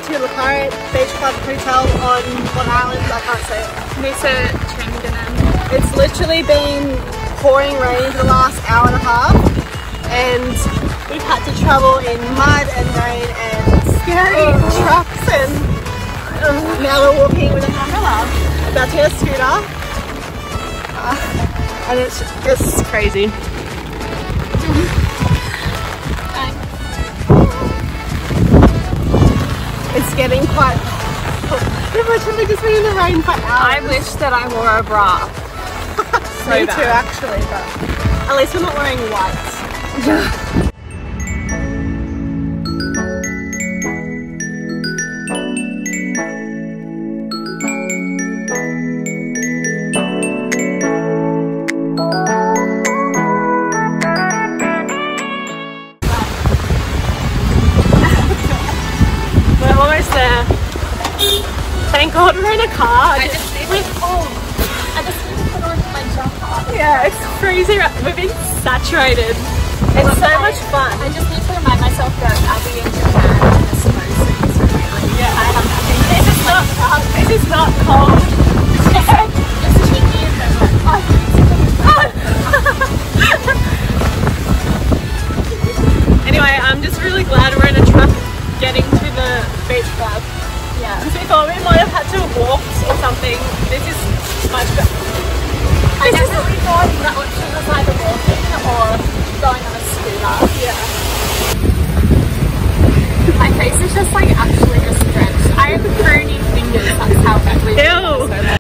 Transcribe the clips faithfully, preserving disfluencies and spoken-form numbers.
to Lakarit Beach Club Hotel on what island? I can't say it. Nusa, Ceningan. It's literally been pouring rain for the last hour and a half, and we've had to travel in mud and rain and scary oh. trucks, and uh, now we're walking with a umbrella. About to get a scooter, uh, and it's just crazy. It's getting quite. We've literally just been in the rain for hours. I wish that I wore a bra. So Me bad. too, actually, but at least we're not wearing white. We're almost there. Thank God we're in a car. I just need with oh, I just need to put on my jumper. Yeah, it's crazy. We've been saturated. It's so I, much fun. I just need to remind myself that I'll be in Japan and the snow season, so really, yeah, I have nothing. This is not hot. This is not cold. Just cheeky and then like, oh. Anyway, I'm just really glad we're in a truck getting to the beach club. Yeah. Because we thought we might have had to walk or something. This is much better. I definitely thought that option was either walking or going on a scooter. Yeah. My face is just like actually a stretch. I have pruny fingers, that's how badly it is.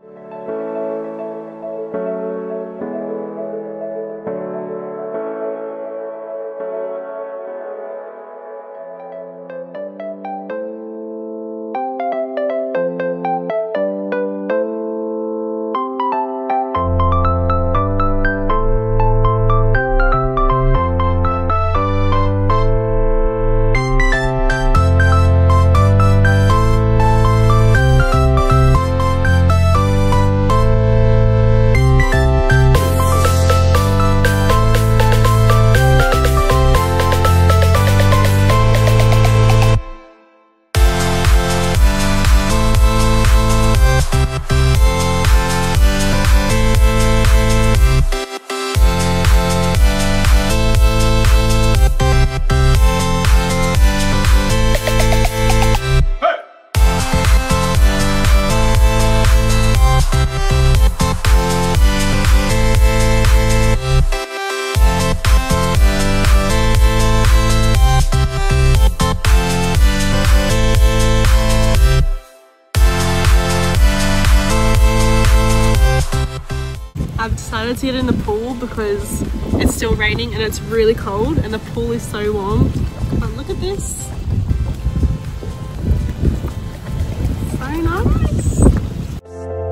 I've decided to get in the pool because it's still raining and it's really cold, and the pool is so warm. But look at this. So nice.